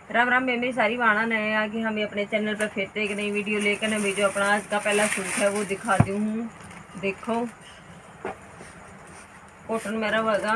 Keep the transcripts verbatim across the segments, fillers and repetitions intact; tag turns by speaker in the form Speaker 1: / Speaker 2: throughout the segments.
Speaker 1: राम राम मेरी सारी वाणा नए आगे हम अपने चैनल पर फिर से एक नई वीडियो लेकर मैं जो अपना आज का पहला सूट है वो दिखा दी हूँ। देखो कॉटन मेरा होगा,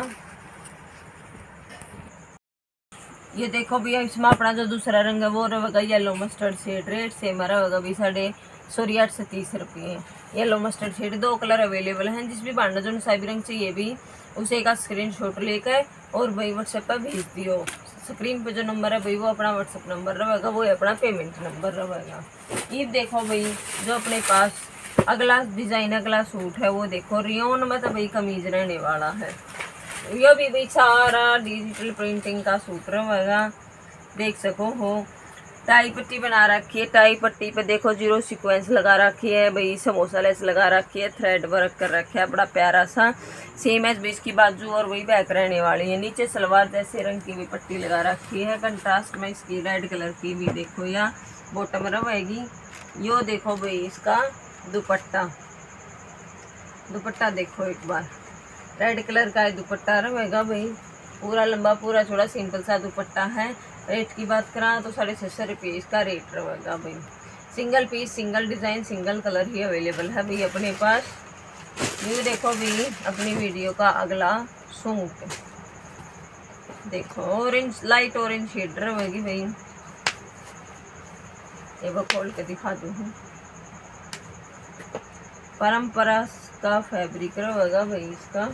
Speaker 1: ये देखो भैया इसमें अपना जो दूसरा रंग है वो रहेगा yellow mustard shade. Rate same रहा होगा भी साढ़े सॉरी आठ से तीस रुपये। येलो मस्टर्ड शेड दो कलर अवेलेबल हैं, जिस भी बांडा जो साइबर रंग चाहिए भी उसे का स्क्रीनशॉट लेकर और भाई व्हाट्सएप पर भेज दियो। स्क्रीन पे जो नंबर है भाई वो अपना व्हाट्सएप नंबर रहेगा, वो अपना पेमेंट नंबर रहेगा। ये देखो भाई जो अपने पास अगला डिजाइन अगला सूट है वो देखो रियोन में तो भाई कमीज रहने वाला है। ये भी भाई सारा डिजिटल प्रिंटिंग का सूट रहेगा, देख सको हो। टाई पट्टी बना रखी है, टाई पट्टी पे देखो जीरो सीक्वेंस लगा रखी है भाई, समोसा लेस लगा रखी है, थ्रेड वर्क कर रखा है बड़ा प्यारा सा। सेम एज बीस की बाजू और वही बैक रहने वाली है। नीचे सलवार जैसे रंग की भी पट्टी लगा रखी है, कंट्रास्ट में इसकी रेड कलर की भी देखो या बॉटम रहेगी। यो देखो भाई इसका दुपट्टा, दुपट्टा देखो एक बार रेड कलर का दुपट्टा रहेगा भाई, पूरा लंबा पूरा छोड़ा सिंपल सा दुपट्टा है। रेट की बात करा तो साढ़े छः सौ रुपये इसका रेट रहेगा भाई। Single piece single design single colour ही अवेलेबल है भाई अपने पास। ये देखो भाई अपनी वीडियो का अगला सूट देखो ऑरेंज लाइट ऑरेंज शेड रहेगी भाई, ये वो खोल के दिखा दूँ। परंपरा का फैब्रिक रहेगा भाई इसका,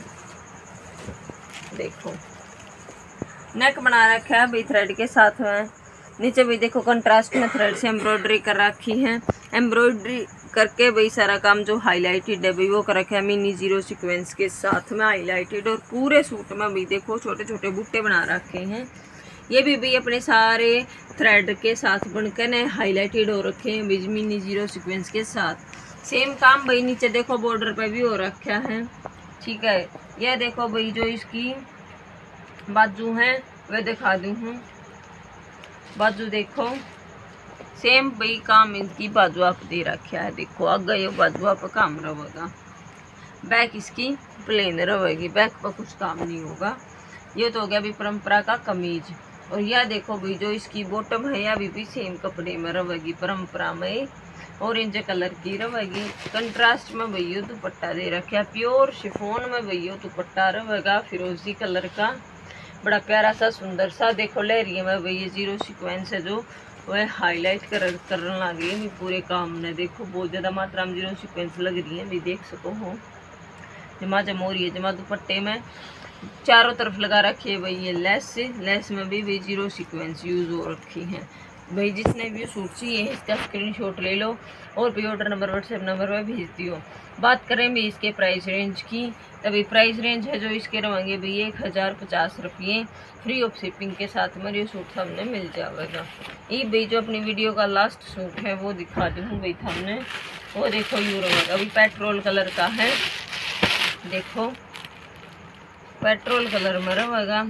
Speaker 1: देखो नेक बना रखा है भाई थ्रेड के साथ में। नीचे भी देखो कंट्रास्ट में थ्रेड से एम्ब्रॉयडरी कर रखी है, एम्ब्रॉयडरी करके भाई सारा काम जो हाईलाइटेड है भाई वो कर रखा है मिनी जीरो सीक्वेंस के साथ में हाईलाइटेड। और पूरे सूट में भी देखो छोटे छोटे बूटे बना रखे हैं, ये भी भाई अपने सारे थ्रेड के साथ बनकर ने हाईलाइटेड हो रखे हैं भाई मिनी जीरो सीक्वेंस के साथ। सेम काम भाई नीचे देखो बॉर्डर पे भी हो रखा है, ठीक है। यह देखो भाई जो इसकी बाजू है वह दिखा दूँ हूँ, बाजू देखो सेम भाई काम इसकी बाजू आप दे रखा है, देखो आगे ये बाजू आप काम रहेगा। बैक इसकी प्लेन रहेगी, बैक पर कुछ काम नहीं होगा। ये तो हो गया भाई परंपरा का कमीज। और यह देखो भाई जो इसकी बॉटम है यह भी, भी सेम कपड़े में रहेगी, परंपरा में ऑरेंज कलर की रहेगी। कंट्रास्ट में भैया दुपट्टा दे रखा है, प्योर शिफॉन में भैया दुपट्टा रहेगा फिरोजी कलर का, बड़ा प्यारा सा सुंदर सा। देखो लहरिया में भैया जीरो सीक्वेंस है जो वह हाईलाइट कर करने लगी है पूरे काम ने। देखो बहुत ज़्यादा मात्रा में जीरो सीक्वेंस लग रही है भी, देख सको हो जमा जम हो रही है। जमा दुपट्टे में चारों तरफ लगा रखी है भाई ये लेस से, लेस में भी, भी जीरो सीक्वेंस यूज़ हो रखी है भाई। जिसने भी सूट चाहिए इसका स्क्रीनशॉट ले लो और भी ऑर्डर नंबर व्हाट्सएप नंबर पर भेज दियो। बात करें भी इसके प्राइस रेंज की, तभी प्राइस रेंज है जो इसके रहेंगे भाई एक हज़ार पचास रुपये फ्री ऑफ शिपिंग के साथ में ये सूट हमने मिल जाएगा। ये भाई जो अपनी वीडियो का लास्ट सूट है वो दिखा दूँ भाई हमने, वो देखो यू रहेगा अभी पेट्रोल कलर का है, देखो पेट्रोल कलर में रहेगा,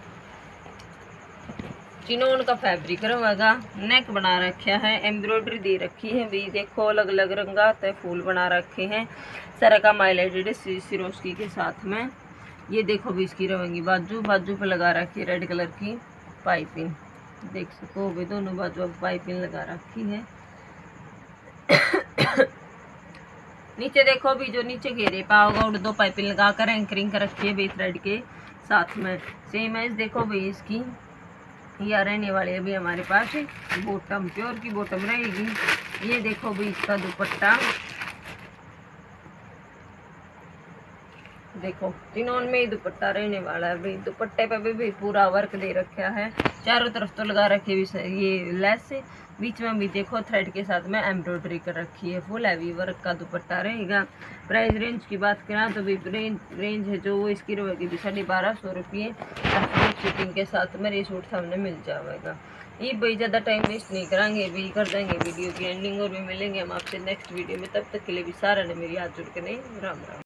Speaker 1: चिनोन का फैब्रिक रहेगा। नेक बना रखा है, एम्ब्रॉयडरी दे रखी है भी, देखो अलग अलग रंगा तय फूल बना रखे हैं, सारा का हाईलाइटेड सिरोस्की के साथ में। ये देखो भी इसकी रहेंगी बाजू, बाजू पे लगा रखी है रेड कलर की पाइपिंग, देख सको भी दोनों बाजू अब पाइपिंग लगा रखी है। नीचे देखो भी जो नीचे घेरे पाओगा और दो पाइपिंग लगा कर एंकरिंग कर रखी है भी थ्रेड के साथ में। सेम एज देखो भाई इसकी यह रहने वाली है भी हमारे पास बॉटम, प्योर की बॉटम रहेगी। ये देखो भी इसका दुपट्टा, देखो तीनों में ही दुपट्टा रहने वाला है भाई। दुपट्टे पे भी, भी पूरा वर्क दे रखा है, चारों तरफ तो लगा रखी है ये लेस, बीच में भी देखो थ्रेड के साथ में एम्ब्रॉयडरी कर रखी है, फुल हैवी वर्क का दुपट्टा रहेगा। प्राइस रेंज की बात करें तो भी रेंज रेंज है जो वो इसकी रहेगी भी साढ़े बारह सौ रुपये शिपिंग के साथ में ये सूट सामने मिल जाएगा। ये भाई ज़्यादा टाइम वेस्ट नहीं कराएंगे भी, कर देंगे वीडियो की एंडिंग और भी मिलेंगे हम आपसे नेक्स्ट वीडियो में। तब तक के लिए भी सारा ने मेरी हाथ जुड़ के नहीं राम राम।